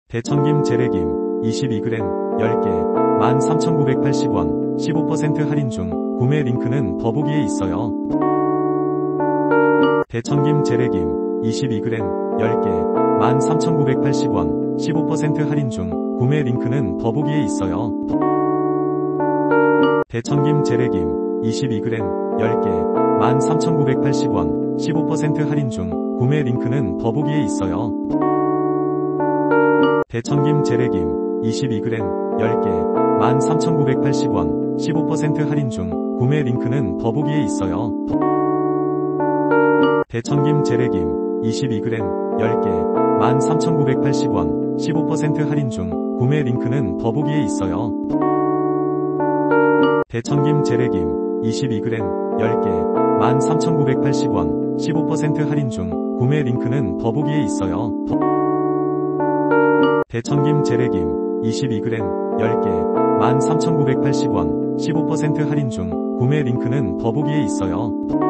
대천김 재래김 22g 10개 13,980원 15% 할인 중. 구매 링크는 더보기에 있어요. 대천김 재래김 22g 10개 13,980원 15% 할인 중. 구매 링크는 더보기에 있어요. 대천김 재래김 22g 10개 13,980원 15% 할인 중. 구매 링크는 더보기에 있어요. 대천김 재래김 22g 10개 13,980원 15% 할인 중. 구매 링크는 더보기에 있어요. 대천김 재래김 22g 10개 13,980원 15% 할인 중. 구매 링크는 더보기에 있어요. 대천김 재래김 22g 10개 13,980원 15% 할인 중. 구매 링크는 더보기에 있어요. 대천김 재래김 22g 10개 13,980원 15% 할인 중. 구매 링크는 더보기에 있어요.